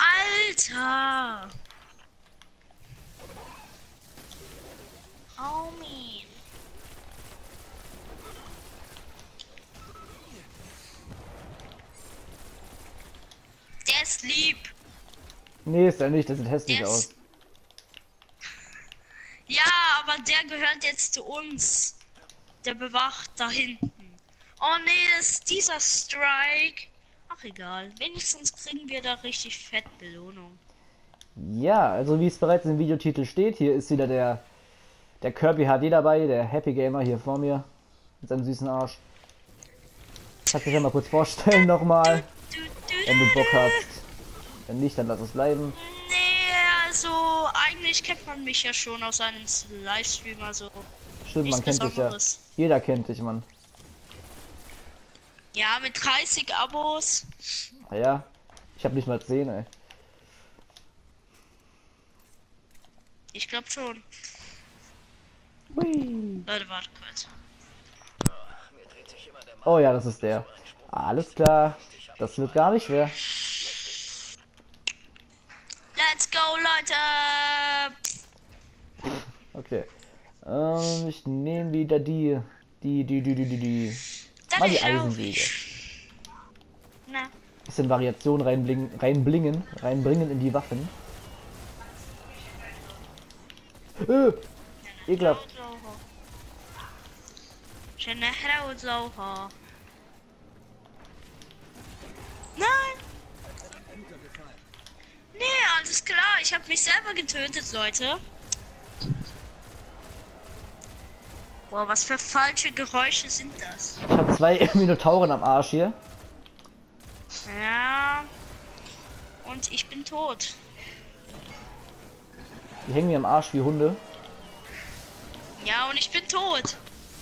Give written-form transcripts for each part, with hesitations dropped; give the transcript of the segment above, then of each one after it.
Alter! Homie. Der ist lieb. Nee, ist er nicht, das sieht hässlich Der ist- aus. Ja, aber der gehört jetzt zu uns. Der bewacht da hinten. Oh nee, das ist dieser Strike. Ach egal, wenigstens kriegen wir da richtig fett Belohnung. Ja, also wie es bereits im Videotitel steht, hier ist wieder der Kirby HD dabei, der Happy Gamer hier vor mir. Mit seinem süßen Arsch. Kannst dich ja mal kurz vorstellen nochmal, wenn du Bock hast. Wenn nicht, dann lass es bleiben. Nee, also eigentlich kennt man mich ja schon aus einem Livestream, also Stimmt, man nichts kennt dich ja. Besonderes. Jeder kennt dich, Mann. Ja, mit 30 Abos. Ja, ich hab nicht mal 10, ey. Ich glaube schon. Hui. Leute, warte kurz. Oh ja, das ist der. Alles klar. Das wird gar nicht schwer. Let's go, Leute! Okay. Ich nehme wieder die. Mal die Eisensäge. Na, Bisschen Variation reinbringen in die Waffen. Ekelhaft. Schöne Herausaucher. Nein! Nee, alles klar. Ich habe mich selber getötet, Leute. Boah, was für falsche Geräusche sind das? Ich habe 2 Minotauren am Arsch hier. Ja. Und ich bin tot. Die hängen mir am Arsch wie Hunde. Ja, und ich bin tot.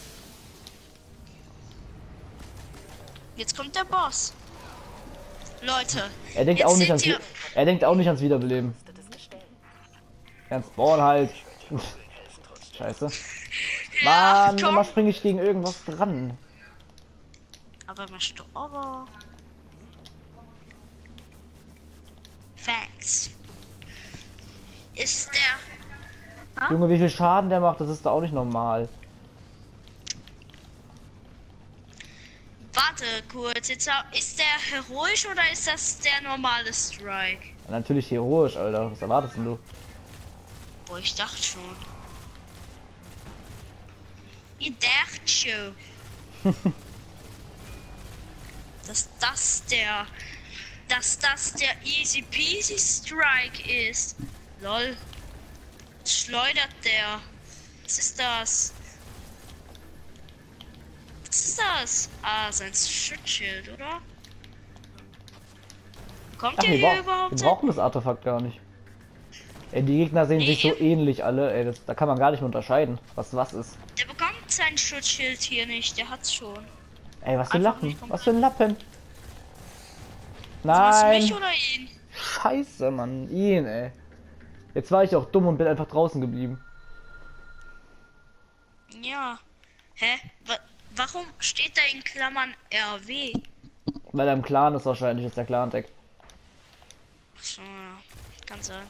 Jetzt kommt der Boss. Leute. Er denkt jetzt auch nicht seht ans ihr- Er denkt auch nicht ans Wiederbeleben. Ernst Born halt. Scheiße. Ja, Mann, komm. immer springe ich gegen irgendwas dran. Aber aber. Thanks. Ist der. Junge, wie viel Schaden der macht, das ist da auch nicht normal. Warte kurz, jetzt ist der heroisch oder ist das der normale Strike? Ja, natürlich heroisch, Alter. Was erwartest denn du? Boah, ich dachte schon. Ich dachte schon. Dass das der Easy Peasy Strike ist. Lol. Was schleudert der? Was ist das? Was ist das? Ah, sein Schutzschild, oder? Kommt Ach, der wir, hier wir überhaupt hin? brauchen das Artefakt gar nicht. Ey, die Gegner sehen sich so ähnlich alle, ey, da kann man gar nicht mehr unterscheiden, was ist. Der bekommt sein Schutzschild hier nicht, der hat's schon. Ey, was für ein Einfach Lappen, nicht was für ein Lappen. Was, mich Nein, oder ihn? scheiße, Mann, ihn, ey. Jetzt war ich auch dumm und bin einfach draußen geblieben. Ja. Hä? Warum steht da in Klammern RW? Weil er im Clan ist wahrscheinlich, ist der Clan-Tag. So, ja. Kann sein.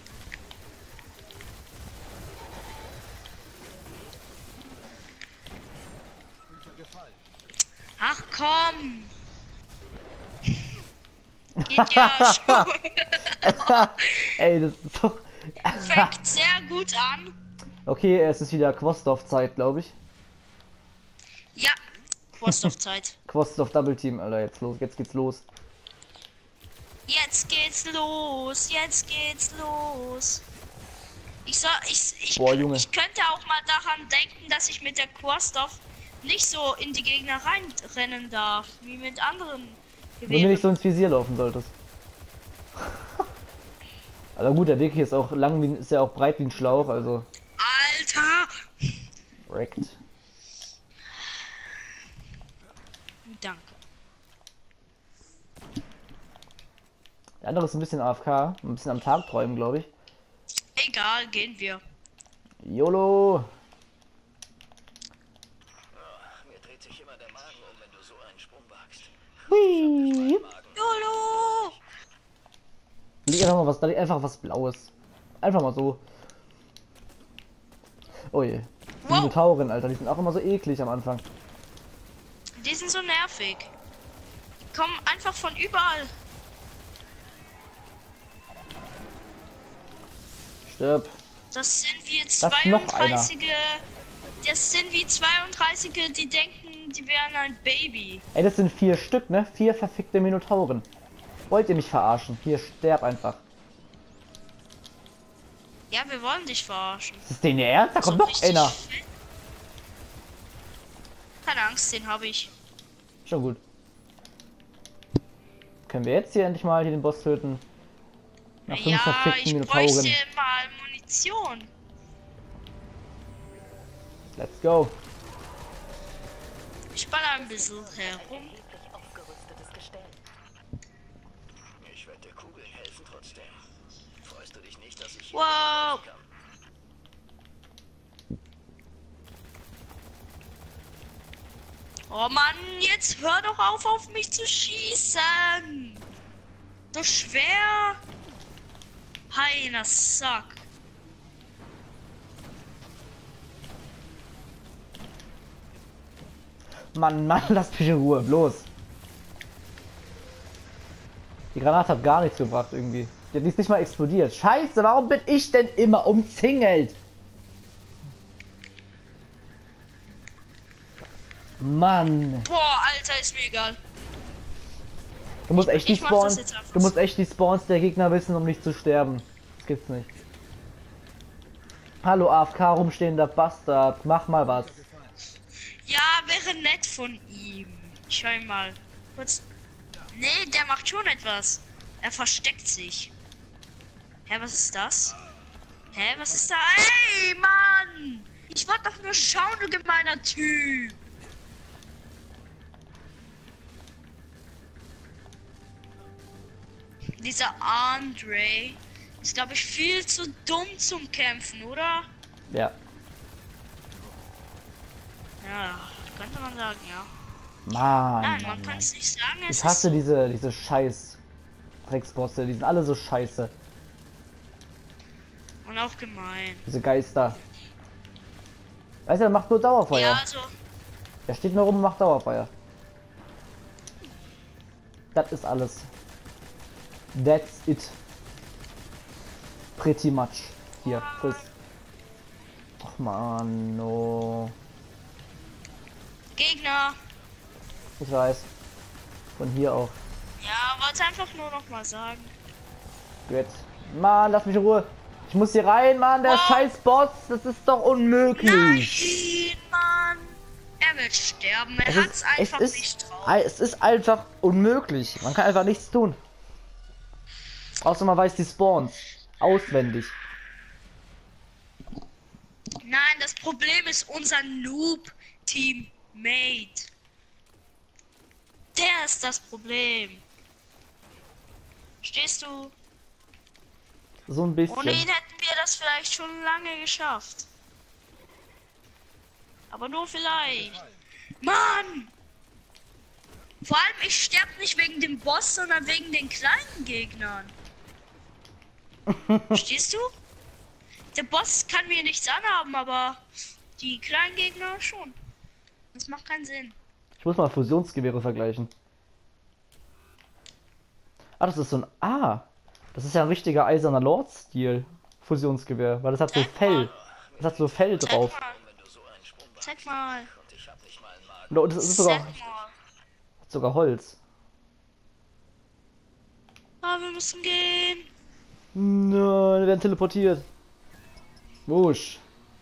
Ach komm! Geht ja schon. Ey, das ist doch... Fängt sehr gut an. Okay, es ist wieder Quostov-Zeit, glaube ich. Ja. Wurstaufzeit. Quostov Double Team, Alter, jetzt geht's los. Jetzt geht's los. Jetzt geht's los. Boah, Junge. Ich könnte auch mal daran denken, dass ich mit der Quostov nicht so in die Gegner reinrennen darf, wie mit anderen Wenn du nicht Gewehren. so ins Visier laufen solltest. Aber gut, der Weg hier ist auch lang, ist ja auch breit wie ein Schlauch, also. Alter! Wrecked. Danke. Der andere ist ein bisschen AFK, ein bisschen am Tag träumen, glaube ich. Egal, gehen wir. YOLO! Mir dreht sich immer der Magen um, wenn du so einen Sprung wagst. Hui! YOLO! Da liegt einfach was Blaues. Einfach mal so. Oh je. Die Wow. Minotauren, Alter, die sind auch immer so eklig am Anfang. Die sind so nervig. Die kommen einfach von überall. Stirb. Das sind wie ist noch einer. 32er. Das sind wie 32er, die denken, die wären ein Baby. Ey, das sind 4 Stück, ne? 4 verfickte Minotauren. Wollt ihr mich verarschen? Hier, sterb einfach. Ja, wir wollen dich verarschen. Ist das denn ihr Ernst? Da kommt So noch richtig einer. fett. Keine Angst, den habe ich. Schon gut. Können wir jetzt hier endlich mal hier den Boss töten? Nach 5 Ja, verfickten ich Minotauren. bräuchte mal Munition. Let's go. Ich baller ein bisschen herum. Ich werde dir Kugeln helfen trotzdem. Freust du dich nicht, dass ich hier Wow. kann? Oh Mann, jetzt hör doch auf mich zu schießen. So schwer. Heiner Sack. Mann, lass mich in Ruhe, bloß. Die Granate hat gar nichts gebracht irgendwie. Die ist nicht mal explodiert. Scheiße, warum bin ich denn immer umzingelt? Mann. Boah, Alter, ist mir egal. Du musst echt die ich mach das Spawns. jetzt einfach Du musst echt die Spawns der Gegner wissen, um nicht zu sterben. Das gibt's nicht. Hallo AFK rumstehender Bastard, mach mal was. Ja, wäre nett von ihm. Ich schau ihn mal kurz. Nee, der macht schon etwas. Er versteckt sich. Hä, was ist das? Hä, was ist da? Ey, Mann! Ich wollte doch nur schauen, du gemeiner Typ. Dieser Andre ist, glaube ich, viel zu dumm zum Kämpfen, oder? Ja. Ja, könnte man sagen, ja. Mann. Nein, man Mann, kann Mann. es nicht sagen. Es Ich hasse ist diese scheiß Drecksbosse, die sind alle so scheiße. und auch gemein. Diese Geister. Weißt du, der macht nur Dauerfeuer. Ja, also, Der steht nur rum und macht Dauerfeuer. Das ist alles. That's it. Pretty much. Hier, friss. Ach man, no. Gegner. Ich weiß. Von hier auch. Ja, wollte einfach nur noch mal sagen. Gut. Mann, lass mich in Ruhe. Ich muss hier rein, Mann. Der Oh. scheiß Boss. Das ist doch unmöglich. Nein, Mann. Er wird sterben. Er hat's einfach nicht drauf. Es ist einfach unmöglich. Man kann einfach nichts tun. Außer man weiß die Spawns. Auswendig. Nein, das Problem ist unser Noob-Teammate. Der ist das Problem. Stehst du? So ein bisschen. Ohne ihn hätten wir das vielleicht schon lange geschafft. Aber nur vielleicht. Mann! Vor allem, ich sterbe nicht wegen dem Boss, sondern wegen den kleinen Gegnern. Verstehst du? Der Boss kann mir nichts anhaben, aber die kleinen Gegner schon. Das macht keinen Sinn. Ich muss mal Fusionsgewehre vergleichen. Ah, das ist so ein... Ah! Das ist ja ein richtiger eiserner Lord-Stil. Fusionsgewehr. Weil das hat so Zeig Fell. mal. Das hat so Fell drauf. Zeig mal. Wenn du so einen Sprung Zeig mal. und ich hab nicht mal einen Magen. Und das ist sogar, Zeig mal. sogar Holz. Ah, wir müssen gehen. Nein, wir werden teleportiert. Wusch.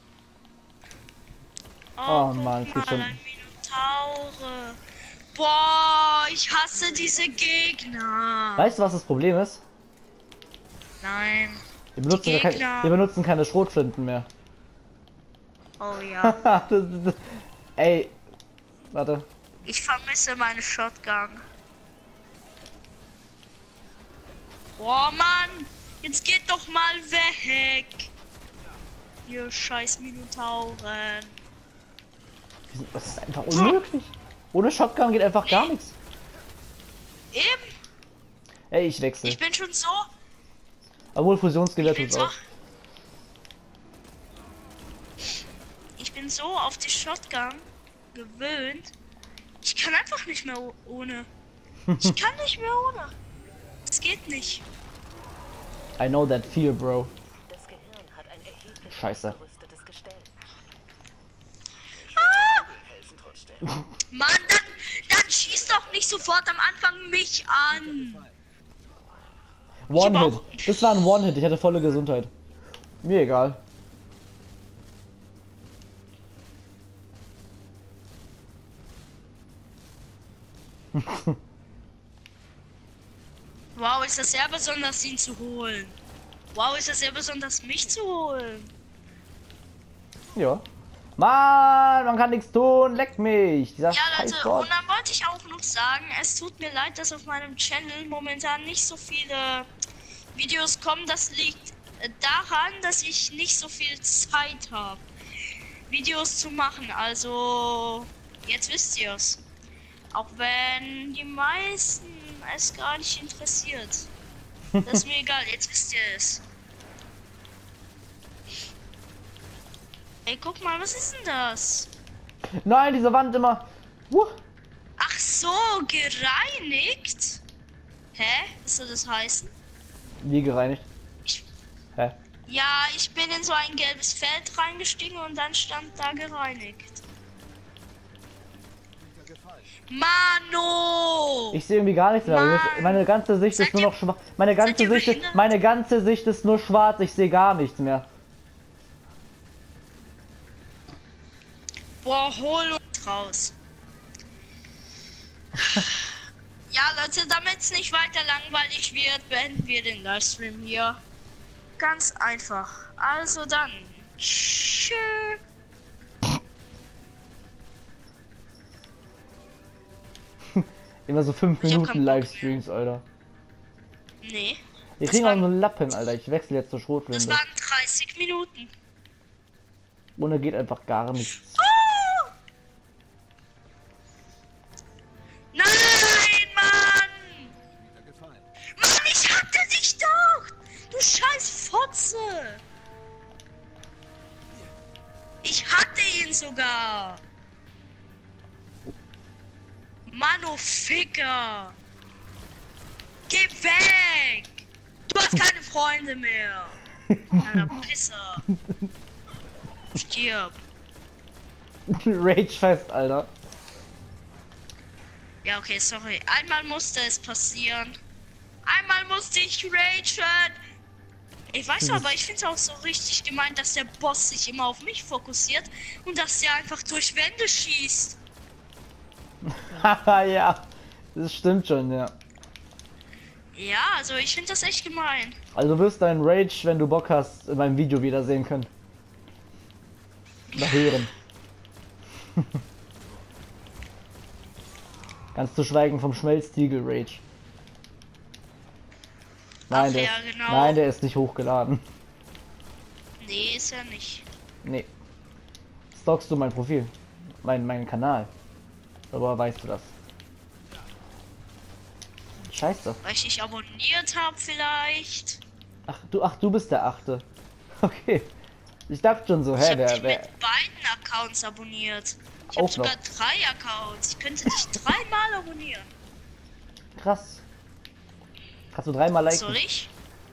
Oh guck Mann, mal, geht schon. ein Minotaure. Boah, ich hasse diese Gegner. Weißt du, was das Problem ist? Nein. Wir benutzen keine Schrotflinten mehr. Oh ja. Ey. Warte. Ich vermisse meine Shotgun. Boah, Mann. Jetzt geht doch mal weg. Ihr scheiß Minotauren. Das ist einfach unmöglich. Ohne Shotgun geht einfach gar nichts. Eben. Ey, ich wechsle. Ich bin schon so. Obwohl Fusionsgewehr Ich bin tut's auch. Ich bin so auf die Shotgun gewöhnt. Ich kann einfach nicht mehr ohne. Ich kann nicht mehr ohne. Es geht nicht. I know that fear, bro. Das Gehirn hat ein erheblich Scheiße. ausgerüstetes Gestell. Helfen trotzdem. Mann, dann schieß doch nicht sofort am Anfang mich an. One-Hit. Das war ein One-Hit. Ich hatte volle Gesundheit. Mir egal. Wow, ist das sehr besonders, ihn zu holen. Wow, ist das sehr besonders, mich zu holen. Ja. Mann, man kann nichts tun. Leck mich. Dieser Ja, Leute, Scheißbot. und dann wollte ich auch noch sagen, es tut mir leid, dass auf meinem Channel momentan nicht so viele Videos kommen. Das liegt daran, dass ich nicht so viel Zeit habe, Videos zu machen. Also, jetzt wisst ihr es. Auch wenn die meisten es gar nicht interessiert. Das ist mir egal, jetzt wisst ihr es. Ey, guck mal, was ist denn das? Nein, diese Wand immer. Ach so, gereinigt? Hä? Was soll das heißen? Wie gereinigt? Ich- Hä? Ja, ich bin in so ein gelbes Feld reingestiegen und dann stand da gereinigt. Mano! Ich sehe irgendwie gar nichts mehr. Mann. Meine ganze Sicht Seid ist nur ihr- noch schwarz. Meine ganze ihr Sicht ist, behindert? meine ganze Sicht ist nur schwarz. Ich sehe gar nichts mehr. Boah, hol uns raus. Ja, Leute, damit es nicht weiter langweilig wird, beenden wir den Livestream hier. Ganz einfach. Also dann. Tschüss. Immer so 5 Ich hab Minuten keinen Bock Livestreams, Alter. Nee. Wir Das kriegen auch waren- so einen Lappen, Alter. Ich wechsle jetzt zur Das Schrotflinte. waren 30 Minuten. Ohne geht einfach gar nichts. Oh! Nein, Mann! Mann, ich hatte dich doch! Du scheiß Fotze! Ich hatte ihn sogar! Mano Ficker! Geh weg! Du hast keine Freunde mehr! Alter Pisser! Stirb! Rage fest, Alter. Ja, okay, sorry. Einmal musste es passieren. Einmal musste ich ragen. Ich weiß aber, ich finde es auch so richtig gemeint, dass der Boss sich immer auf mich fokussiert und dass der einfach durch Wände schießt. Haha, ja. Das stimmt schon, ja. Ja, also ich finde das echt gemein. Also du wirst deinen Rage, wenn du Bock hast, in meinem Video wiedersehen können. Oder hören. Ganz zu schweigen vom Schmelztiegel Rage. Nein, Ach der ja, ist, genau. nein, der ist nicht hochgeladen. Nee, ist ja nicht. Nee. Stalkst du mein Profil? Meinen Kanal? Aber weißt du das? Scheiße. Weil ich dich abonniert habe vielleicht. Ach, du bist der Achte. Okay. Ich dachte schon so, Ich hä, habe dich wer. mit beiden Accounts abonniert. Ich Auch habe sogar noch. 3 Accounts. Ich könnte dich 3-mal abonnieren. Krass. Kannst du 3-mal liken? Soll ich?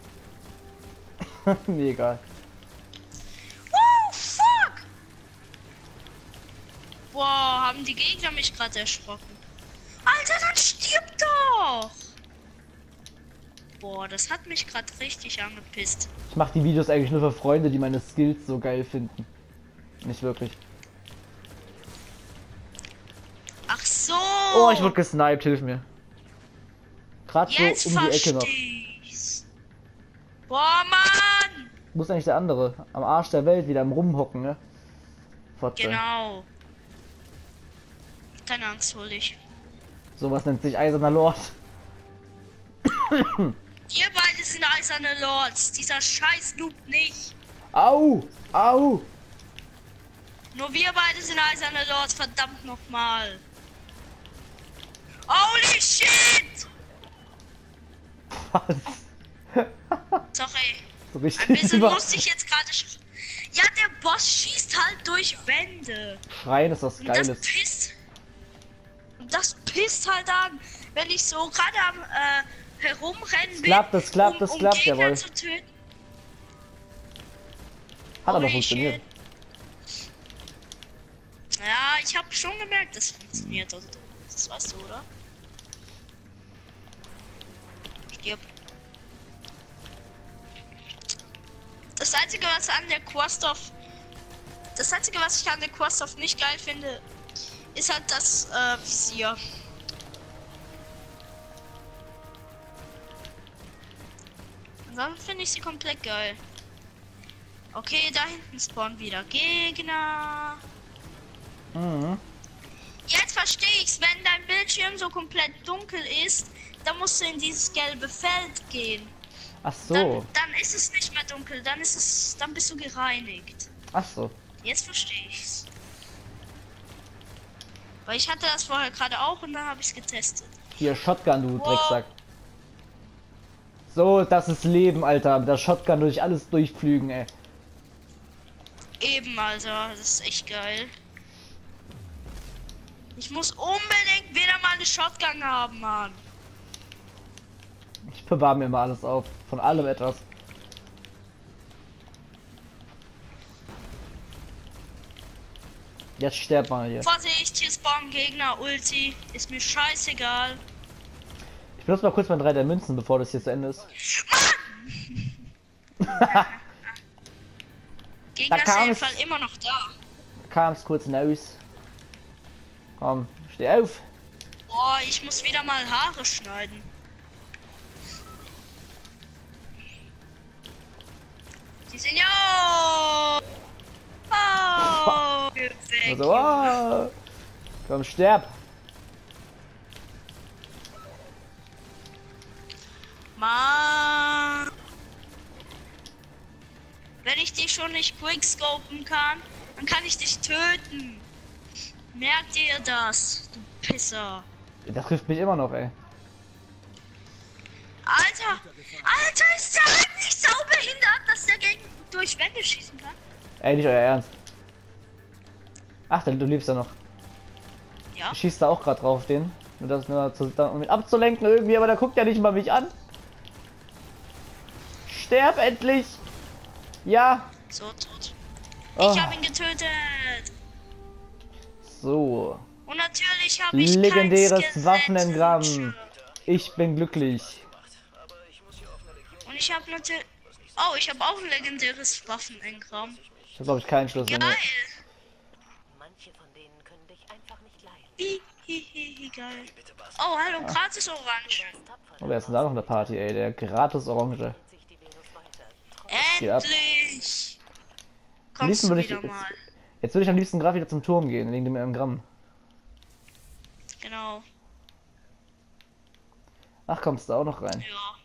Mir egal. Oh, fuck! Boah, haben die Gegner mich gerade erschrocken. Alter, dann stirb doch! Boah, das hat mich gerade richtig angepisst. Ich mache die Videos eigentlich nur für Freunde, die meine Skills so geil finden. Nicht wirklich. Ach so! Oh, ich wurde gesniped, hilf mir. Gerade Jetzt so um die Ecke noch. versteh's. Boah, Mann! Wo ist eigentlich der andere? Am Arsch der Welt, wieder am Rumhocken, ne? Fotze. Genau. Keine Angst, hol dich. Sowas nennt sich Eiserner Lord. Ihr beide sind eiserne Lords. Dieser scheiß Noob nicht. Au! Au! Nur wir beide sind eiserne Lords, verdammt nochmal. Holy shit! Was? Sorry. So Ein richtig bisschen über. musste ich jetzt gerade. Ja, der Boss schießt halt durch Wände. Schreien ist was Und das Geiles. pisst. Und das pisst halt an, wenn ich so gerade am herumrennen bin. Das klappt, um Gegner Gegner jawohl. zu töten. Hat aber Holy funktioniert. shit. Ja, ich habe schon gemerkt, das funktioniert. Also, das weißt du, oder? Stirb. Das Einzige, was an der Quastov. Das Einzige, was ich an der Quastov nicht geil finde, ist halt das Visier. Und dann finde ich sie komplett geil. Okay, da hinten spawnen wieder Gegner. Mhm. Jetzt verstehe ich's, wenn dein Bildschirm so komplett dunkel ist, dann musst du in dieses gelbe Feld gehen. Ach so. Dann ist es nicht mehr dunkel, dann bist du gereinigt. Ach so. Jetzt verstehe ich's. Weil ich hatte das vorher gerade auch und dann habe ich's getestet. Hier, Shotgun, du Wow. Drecksack. So, das ist Leben, Alter. Mit der Shotgun durch alles durchflügen, ey. Eben, Alter, das ist echt geil. Ich muss unbedingt wieder mal eine Shotgun haben, Mann. Ich bewahre mir immer alles auf. Von allem etwas. Jetzt sterbt man hier. Vorsicht, hier spawnen Gegner, Ulti. Ist mir scheißegal. Ich benutze mal kurz mein 3 der Münzen, bevor das hier zu Ende ist. Gegner ist kam auf jeden es. Fall immer noch da. Kam's kurz raus. Komm, steh auf. Boah, ich muss wieder mal Haare schneiden. Die sind ja. Oh, weg, Also, oh. Komm, sterb. Mann. Wenn ich dich schon nicht quickscopen kann, dann kann ich dich töten. Merkt ihr das, du Pisser? Das trifft mich immer noch, ey. Alter, Alter, ist der eigentlich so behindert, dass der gegen durch Wände schießen kann? Ey, nicht euer Ernst. Ach, du lebst ja noch. Ja. Ich schieß da auch gerade drauf, den. Nur das nur um ihn abzulenken irgendwie, aber der guckt ja nicht mal mich an. Sterb endlich! Ja! So tot. Oh. Ich habe ihn getötet. So. Und natürlich habe ich Legendäres kein Waffenengramm. Skelett. Ich bin glücklich. Und ich habe natürlich. Oh, ich habe auch ein legendäres Waffenengramm. Ich habe glaube ich keinen Schlüssel Geil. mehr. Manche von denen können dich einfach nicht leiden. Hihihi, geil. Oh, hallo, gratis Orange. Oh, wer ist denn da noch in der Party, ey? Der gratis Orange. Sich die Venus weiter. Geht ab. Endlich. Am Kommst liebsten du würde ich wieder mal. jetzt würde ich am liebsten gerade wieder zum Turm gehen, wegen dem Gramm. Genau. Ach, kommst du auch noch rein? Ja.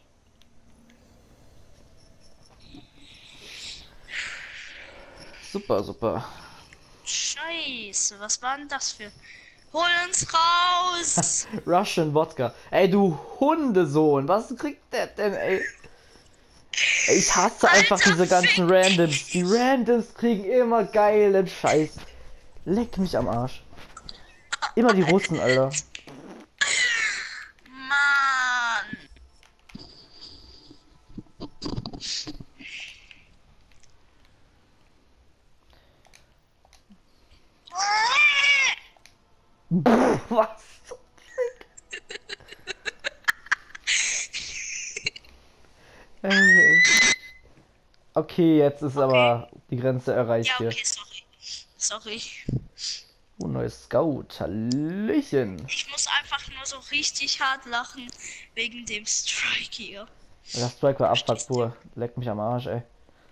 Super, super. Scheiße, was war denn das für... Hol uns raus! Russian Wodka. Ey, du Hundesohn, was kriegt der denn, ey? Ey, ich hasse einfach Alter, diese ganzen fick Randoms. Die Randoms kriegen immer geilen Scheiß. Leck mich am Arsch. Immer die Russen, Alter. Mann! Was? Ey. Okay, jetzt ist aber die Grenze erreicht Ja, hier. okay, sorry. Sorry. Oh, neues Scout. Hallöchen. Ich muss einfach nur so richtig hart lachen wegen dem Strike hier. Das Strike war Abfuck pur. Leck mich am Arsch, ey.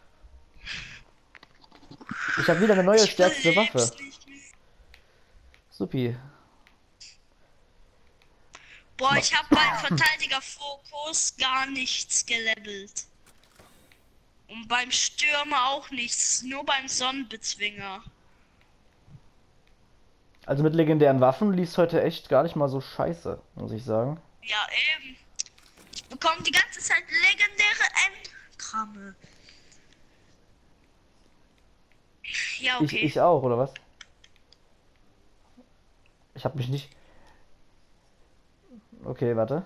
Ich habe wieder eine neue stärkste überleb's Waffe. nicht mehr. Supi. Boah, ich habe beim Verteidiger-Fokus gar nichts gelevelt. Und beim Stürmer auch nichts, nur beim Sonnenbezwinger. Also mit legendären Waffen lief's heute echt gar nicht mal so scheiße, muss ich sagen. Ja, eben. Ich bekomme die ganze Zeit legendäre Kramme. Ja, Ich, okay. ich auch, oder was? Ich hab mich nicht. Okay, warte.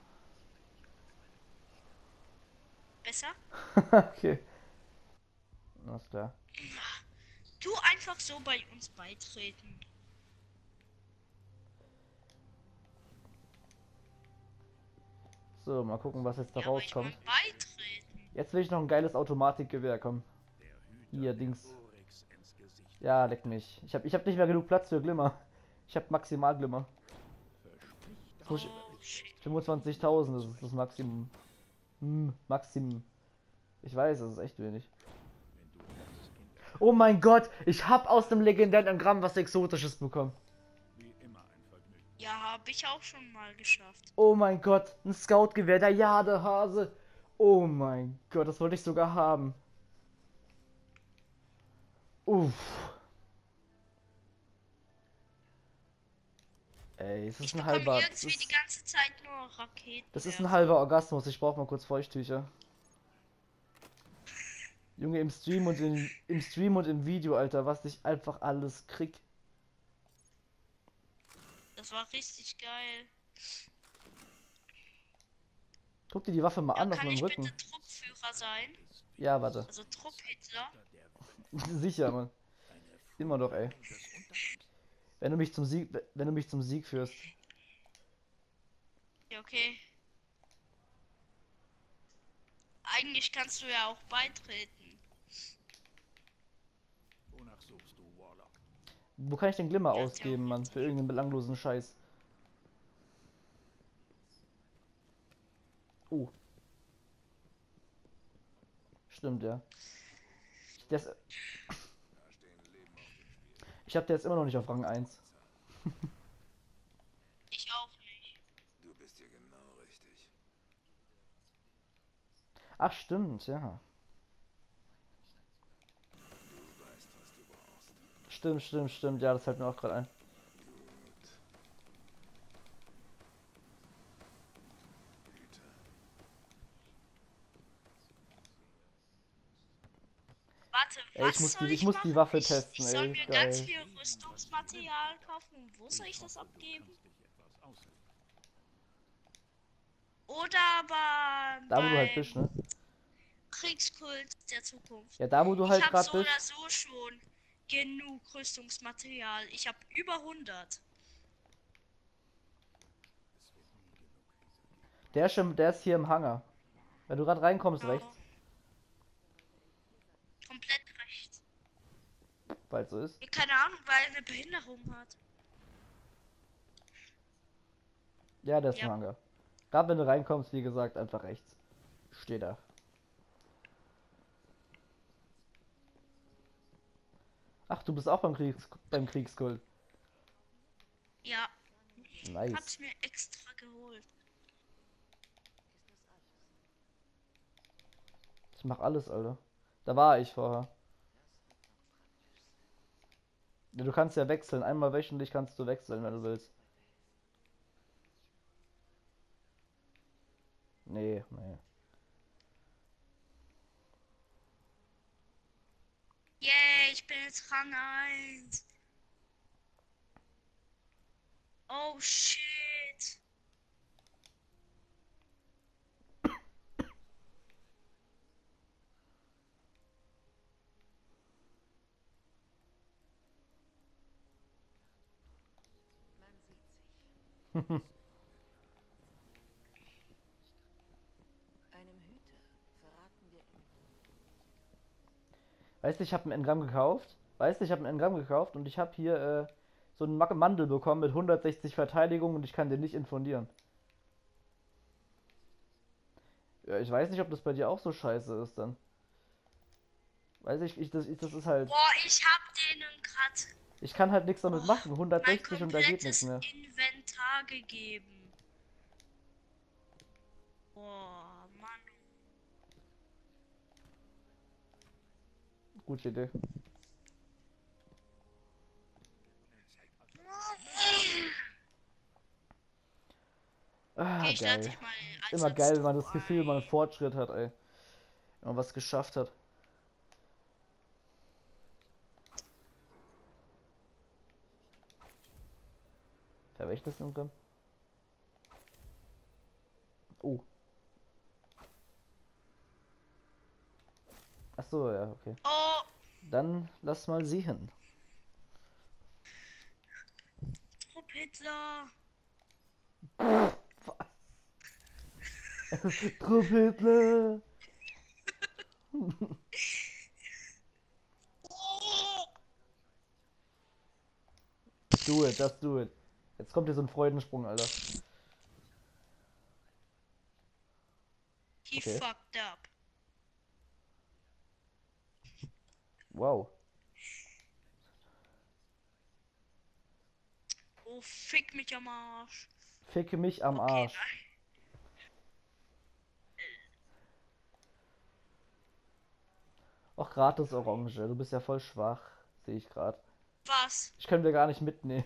Besser? Okay, alles klar. Du einfach so bei uns beitreten. So, mal gucken, was jetzt da Ja, aber ich rauskommt. meine beitreten. Jetzt will ich noch ein geiles Automatikgewehr, komm. Hier, Dings. Ja, leck mich. Ich hab nicht mehr genug Platz für Glimmer. Ich hab maximal Glimmer. Jetzt muss ich, Oh, shit. 25.000, das ist das Maximum. Maximum. Ich weiß, das ist echt wenig. Oh mein Gott, ich hab aus dem legendären Engramm was Exotisches bekommen. Ja, habe ich auch schon mal geschafft. Oh mein Gott, ein Scoutgewehr, der Jadehase. Oh mein Gott, das wollte ich sogar haben. Uff. Ey, es ist Ich ein bekomme halber. irgendwie die ganze Zeit nur Raketen. Das ist ein halber Orgasmus. Ich brauche mal kurz Feuchttücher. Junge, im Stream und im Video, Alter, was ich einfach alles krieg. Das war richtig geil. Guck dir die Waffe mal Ja, an auf kann meinem ich Rücken. bitte Truppführer sein? Ja, warte. Also Trupp-Hitler? Sicher, Mann. Immer doch, ey. Wenn du mich zum Sieg führst. Ja, okay. Eigentlich kannst du ja auch beitreten. Wo kann ich den Glimmer Ja, ausgeben, Mann? Für irgendeinen belanglosen Scheiß. Stimmt, ja. Der ist, ich hab der jetzt immer noch nicht auf Rang 1. Ich auch nicht. Du bist hier genau richtig. Ach, stimmt, ja. Du weißt, was du brauchst. Stimmt. Ja, das fällt mir auch gerade ein. Güte. Warte, Ey, was soll ich ich muss machen? die Waffe testen, Ich soll ey. mir Geil. ganz viel Rüstungsmaterial kaufen. Wo soll ich das abgeben? Oder aber Da, wo du halt beim bist, ne? Kriegskult der Zukunft. Ja, da, wo du Ich halt habe gerade so oder bist. so schon genug Rüstungsmaterial. Ich habe über 100. Der ist hier im Hangar. Wenn du gerade reinkommst, Ja. rechts. Komplett recht. Falls so ist. Ja, keine Ahnung, weil er eine Behinderung hat. Ja, der ist im Ja. Hangar. Gerade wenn du reinkommst, wie gesagt, einfach rechts. Steht da. Ach, du bist auch beim Kriegskult. Ja, Nice. hab's mir extra geholt. Ich mach alles, Alter. Da war ich vorher. Ja, du kannst ja wechseln. Einmal wöchentlich kannst du wechseln, wenn du willst. Nee. Yay, ich bin jetzt Rang 1. Oh shit. Man sieht sich. Einem Hüter verraten wir immer. Weißt du, ich habe einen Engramm gekauft und ich habe hier so einen Mandel bekommen mit 160 Verteidigung und ich kann den nicht infundieren. Ja, ich weiß nicht, ob das bei dir auch so scheiße ist dann. Weiß das ist halt. Boah, ich hab denen grad Ich kann halt nichts damit machen. mein 160 und da geht nichts komplettes mehr. Inventar gegeben. Boah, Mann. Gute Idee. Ah, Okay, ich lade geil. dich mal als Immer geil, wenn man das Einsatz Gefühl, man einen Fortschritt hat, ey. Wenn man was geschafft hat. Verwechselst du das? Oh. Ach so, ja, okay. Oh, Dann lass mal sehen. Hitler. Trupp Hitler! Oh, Do it, just do it. Jetzt kommt hier so ein Freudensprung, Alter. he Okay. fucked up. Wow. Oh, fick mich am Arsch. Ficke mich am Okay, Arsch. nein. Och, gratis Orange. Du bist ja voll schwach. Sehe ich gerade. Was? Ich könnte wir gar nicht mitnehmen.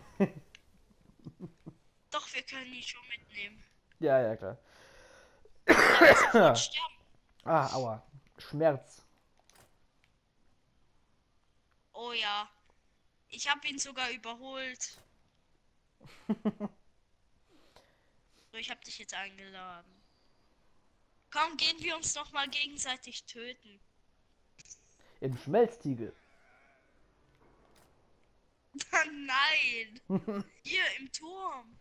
Doch, wir können die schon mitnehmen. Ja, ja, klar. Aber sofort sterben. Ah, aua. Schmerz. Oh ja. Ich habe ihn sogar überholt. So, ich habe dich jetzt eingeladen. Komm, gehen wir uns noch mal gegenseitig töten. Im Schmelztiegel. Nein. Hier im Turm.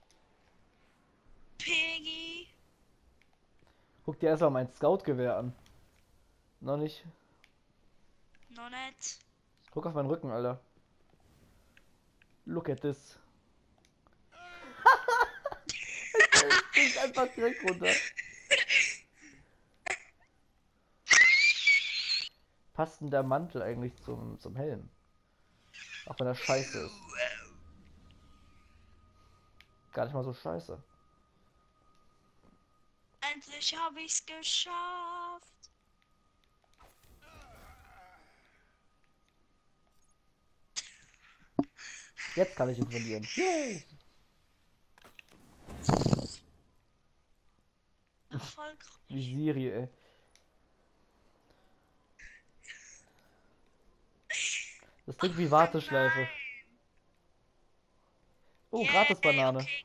Piggy. Guck dir erstmal mein Scout-Gewehr an. Noch nicht. Noch nicht. Guck auf meinen Rücken, Alter. Look at this. Ich einfach direkt runter. Passt denn der Mantel eigentlich zum Helm? Auch wenn er scheiße ist. Gar nicht mal so scheiße. Endlich habe ich's geschafft. Jetzt kann ich ihn verlieren. Yay! Erfolgreich. Wie Siri, ey. Das klingt wie Warteschleife. Oh, Yay, Gratis Banane. Okay,